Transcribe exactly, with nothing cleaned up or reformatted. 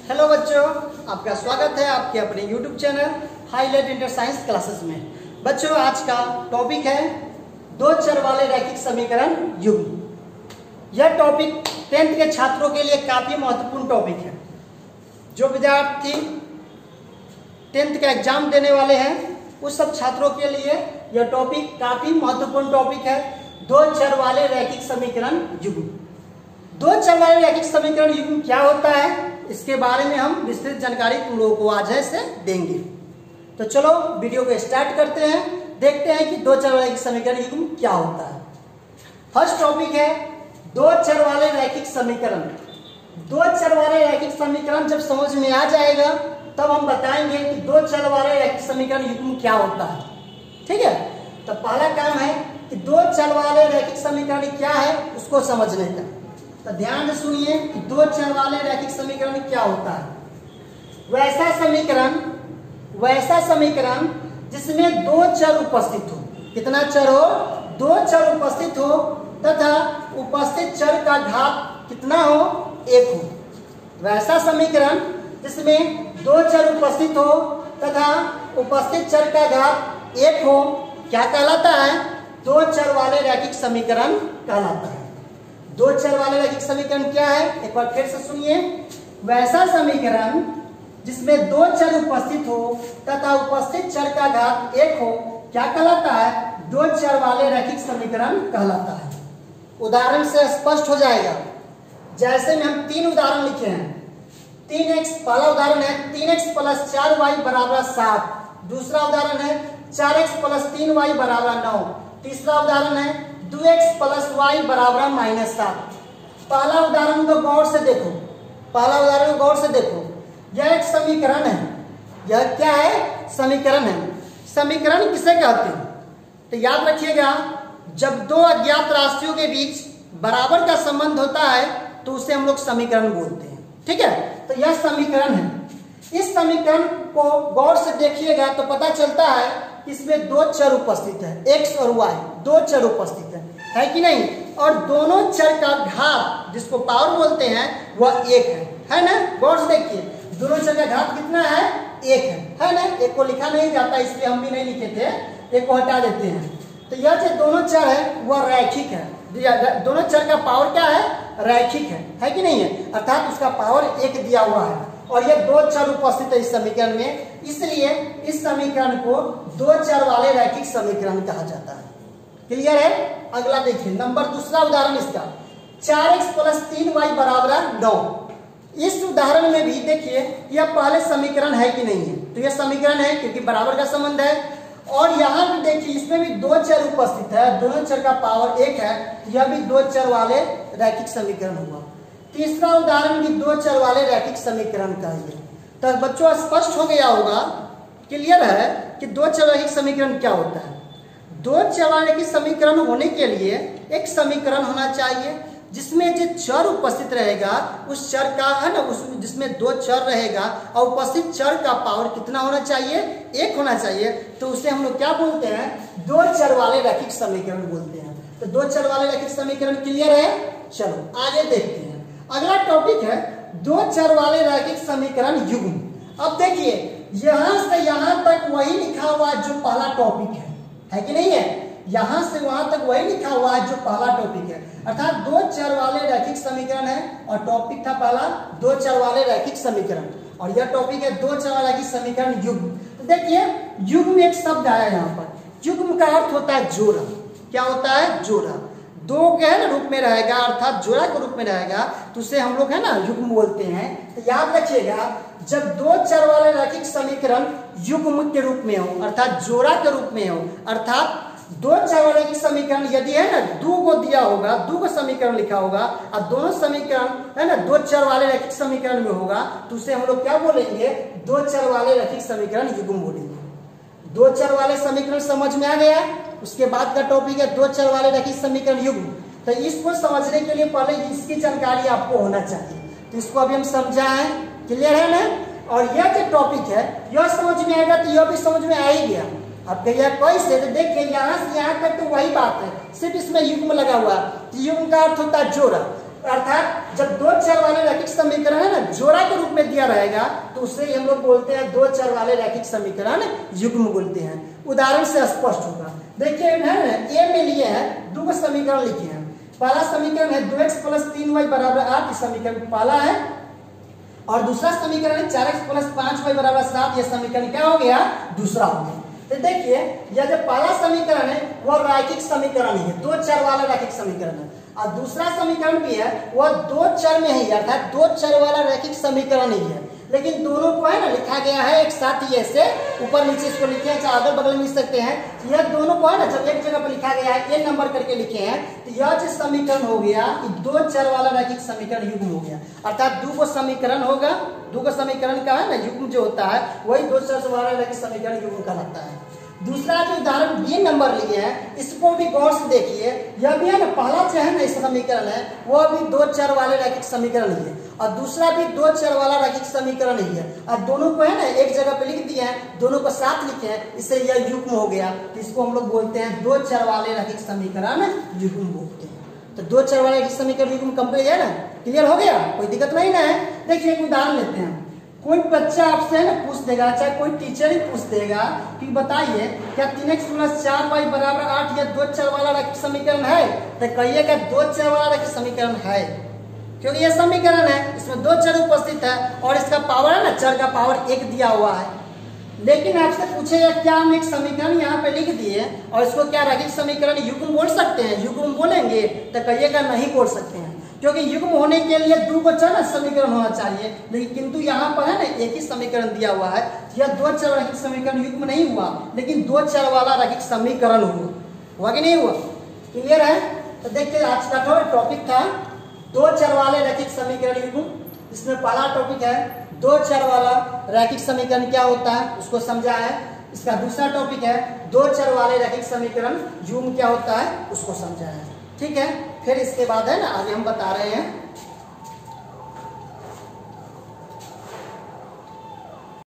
Hello बच्चों, आपका स्वागत है आपके अपने YouTube channel highlight inter science classes में। बच्चों, आज का टॉपिक है दो चर वाले रैखिक समीकरण युग्म। यह टॉपिक टेंथ के छात्रों के लिए काफी महत्वपूर्ण टॉपिक है। जो विद्यार्थी टेंथ का एग्जाम देने वाले हैं उस सब छात्रों के लिए यह टॉपिक काफी महत्वपूर्ण टॉपिक है। दो चर वाले रैखिक समीकरण युग्म। दो चर वाले रैखिक समीकरण युग्म क्या होता है, इसके बारे में हम विस्तृत जानकारी तुम लोगों को आज से देंगे। तो चलो वीडियो को स्टार्ट करते हैं, देखते हैं कि दो चर वाले रैखिक समीकरण युग्म क्या होता है। फर्स्ट टॉपिक है दो चर वाले रैखिक समीकरण। दो चर वाले रैखिक समीकरण जब समझ में आ जाएगा तब हम बताएंगे कि दो चर वाले रैखिक समीकरण युग्म क्या होता है। ठीक है, तो पहला काम है कि दो चर वाले रैखिक समीकरण क्या है उसको समझने का। तो ध्यान से सुनिए कि दो चर वाले रैखिक समीकरण क्या होता है। वैसा समीकरण वैसा समीकरण जिसमें दो चर उपस्थित हो। कितना चर हो? दो चर उपस्थित हो तथा उपस्थित चर का घात कितना हो? एक हो। वैसा समीकरण जिसमें दो चर उपस्थित हो तथा उपस्थित चर का घात एक हो क्या कहलाता है? दो चर वाले रैखिक समीकरण कहलाता है। दो चर वाले रैखिक समीकरण क्या है, एक बार फिर से सुनिए। वैसा समीकरण जिसमें दो चर उपस्थित हो तथा उपस्थित चर का घात एक हो क्या कहलाता है? दो चर वाले रैखिक समीकरण कहलाता है। उदाहरण से स्पष्ट हो जाएगा। जैसे में हम तीन उदाहरण लिखे हैं। तीन एक्स पहला उदाहरण है तीन एक्स प्लस चार वाई बराबर सात। दूसरा उदाहरण है चार एक्स प्लस तीन वाई बराबर नौ। तीसरा उदाहरण है दो एक्स प्लस वाई बराबर माइनस सात। पहला उदाहरण को गौर से देखो पहला उदाहरण को गौर से देखो। यह एक समीकरण है। यह क्या है? समीकरण है। समीकरण किसे कहते हैं? तो याद रखिएगा, जब दो अज्ञात राशियों के बीच बराबर का संबंध होता है तो उसे हम लोग समीकरण बोलते हैं। ठीक है, तो यह समीकरण है। इस समीकरण को गौर से देखिएगा तो पता चलता है इसमें दो चर उपस्थित है, एक्स और वाई दो चर उपस्थित है, है कि नहीं? और दोनों चर का घात जिसको पावर बोलते हैं वह एक है, है ना? गौर से देखिए, दोनों चर का घात कितना है? एक है, है ना? एक को लिखा नहीं जाता इसलिए हम भी नहीं लिखे थे, एक को हटा देते हैं। तो यह जो दोनों चर है वह रैखिक है। दोनों चर का पावर क्या है? रैखिक है, है कि नहीं है? अर्थात उसका पावर एक दिया हुआ है और ये दो चर उपस्थित है इस समीकरण में, इसलिए इस समीकरण को दो चर वाले रैखिक समीकरण कहा जाता है। क्लियर है? अगला देखिए, नंबर दूसरा उदाहरण इसका चार एक्स प्लस तीन वाई बराबर नौ। इस उदाहरण में भी देखिए यह पहले समीकरण है कि नहीं है? तो यह समीकरण है क्योंकि बराबर का संबंध है। और यहाँ भी देखिए इसमें भी दो चर उपस्थित है, दोनों चर का पावर एक है, तो यह भी दो चर वाले रैखिक समीकरण हुआ। तीसरा उदाहरण भी दो चर वाले रैखिक समीकरण का है। तो बच्चों स्पष्ट हो गया होगा, क्लियर है कि दो चर रैखिक समीकरण क्या होता है। दो चर वाले रैखिक समीकरण होने के लिए एक समीकरण होना चाहिए जिसमें जो चर उपस्थित रहेगा उस चर का है ना, उस जिसमें दो चर रहेगा और उपस्थित चर का पावर कितना होना चाहिए? एक होना चाहिए। तो उसे हम लोग क्या बोलते हैं? दो चर वाले रैखिक समीकरण बोलते हैं। तो दो चर वाले रैखिक समीकरण क्लियर है। चलो आगे देखते हैं। अगला टॉपिक है दो चर वाले रैखिक समीकरण युग्म। अब देखिए यहां से यहां तक वही लिखा हुआ जो पहला टॉपिक है, है कि नहीं है? यहां से वहां तक वही लिखा हुआ है जो पहला टॉपिक है, अर्थात दो चर वाले रैखिक समीकरण है और टॉपिक था पहला दो चर वाले रैखिक समीकरण और यह टॉपिक है दो चर वाले रैखिक समीकरण युग्म। तो देखिए युग्म एक शब्द आया यहाँ पर। युग्म का अर्थ होता है जोड़ा। क्या होता है? जोड़ा। दो के है ना रूप में रहेगा, अर्थात जोड़ा के रूप में रहेगा तो उसे हम लोग है ना युग्म बोलते हैं। तो याद रखिएगा, जब दो चर वाले रैखिक समीकरण युग्म के रूप में हो अर्थात जोड़ा के रूप में हो, अर्थात दो चर वाले रैखिक समीकरण यदि है ना दो को दिया होगा, दो को समीकरण लिखा होगा और दोनों समीकरण है ना दो चर वाले रैखिक समीकरण में होगा तो उसे हम लोग क्या बोलेंगे? दो चर वाले रैखिक समीकरण युग्म बोलेंगे। दो चर वाले समीकरण समझ में आ गया। उसके बाद का टॉपिक है दो चर वाले रैखिक समीकरण युग्म। तो इसको समझने के लिए पहले इसकी जानकारी आपको होना चाहिए, तो इसको अभी हम समझाएं। क्लियर है ना? और यह जो टॉपिक है यह समझ में आएगा तो यह भी समझ में आ ही गया। अब कहिए कैसे? तो देखिए यहाँ से यहाँ तक तो वही बात है, सिर्फ इसमें युग्म लगा हुआ है। युग्म का अर्थ होता है जोड़ा। अर्थात जब दो चर वाले रैखिक समीकरण है ना जोड़ा के रूप में दिया रहेगा तो उससे हम लोग बोलते हैं दो चर वाले रैखिक समीकरण युग्म बोलते हैं। उदाहरण से स्पष्ट होगा। देखिए है ना, ए में लिए है दो को समीकरण लिखे हैं। पहला समीकरण है दो एक्स प्लस तीन वाई बराबर आठ, समीकरण पहला है। और दूसरा समीकरण है चार एक्स प्लस पांच वाई बराबर सात, यह समीकरण क्या हो गया, दूसरा हो गया। तो देखिए यह जो पहला समीकरण है वह रैखिक समीकरण ही है, दो चर वाला रैखिक समीकरण है। और दूसरा समीकरण भी है वह दो चर में ही है, अर्थात दो चर वाला रैखिक समीकरण ही है। लेकिन दोनों को है ना लिखा गया है एक साथ ही, ऐसे ऊपर नीचे इसको लिखे हैं, चाहे अगल बगल में लिख सकते हैं। यह दोनों को है ना जब एक जगह पर लिखा गया है, ए नंबर करके लिखे हैं, तो यह जो समीकरण हो गया दो चर वाला रैखिक समीकरण युग्म हो गया। अर्थात दो को समीकरण होगा, दो को समीकरण का है ना युग्म जो होता है वही दो चर वाला रैखिक समीकरण युग्म कहलाता है। दूसरा जो उदाहरण बी नंबर लिए हैं इसको भी गौर से देखिए। यह भी है ना, पहला जो है ना इस समीकरण है वह भी दो चर वाले रैखिक समीकरण ही है और दूसरा भी दो चर वाला रैखिक समीकरण ही है। और दोनों को है ना एक जगह पे लिख दिए हैं, दोनों को साथ लिखे हैं, इससे यह युग्म हो गया। तो इसको हम लोग बोलते हैं दो चर वाले रैखिक समीकरण युग्म बोलते हैं। तो दो चर वाले रैखिक समीकरण युग्म कंप्लीट है ना, क्लियर हो गया, कोई दिक्कत नहीं ना है। देखिए एक उदाहरण लेते हैं। कोई बच्चा आपसे है ना पूछ देगा, चाहे कोई टीचर ही पूछ देगा कि बताइए क्या तीन एक्स प्लस चार वाई बराबर आठ यह दो चर वाला रैखिक समीकरण है, तो कहिएगा दो चर वाला रैखिक समीकरण है, क्योंकि यह समीकरण है इसमें दो चर उपस्थित है और इसका पावर है ना चर का पावर एक दिया हुआ है। लेकिन आपसे पूछेगा क्या हम एक समीकरण यहाँ पे लिख दिए और इसको क्या रैखिक समीकरण युग्म बोल सकते हैं, युग्म बोलेंगे, तो कहिएगा नहीं बोल सकते हैं, क्योंकि युग्म होने के लिए दो को चर समीकरण होना चाहिए। लेकिन किंतु यहाँ पर है ना एक ही समीकरण दिया हुआ है, यह दो चर रैखिक समीकरण युग्म नहीं हुआ, लेकिन दो चर वाला रैखिक समीकरण हुआ, हुआ कि नहीं हुआ, क्लियर है। तो देखिए आज का टॉपिक था दो चर वाले रैखिक समीकरण युग्म। इसमें पहला टॉपिक है दो चर वाला रैखिक समीकरण क्या होता है उसको समझा है। इसका दूसरा टॉपिक है दो चर वाले रैखिक समीकरण युग्म क्या होता है उसको समझा है, ठीक है। फिर इसके बाद है ना आगे हम बता रहे हैं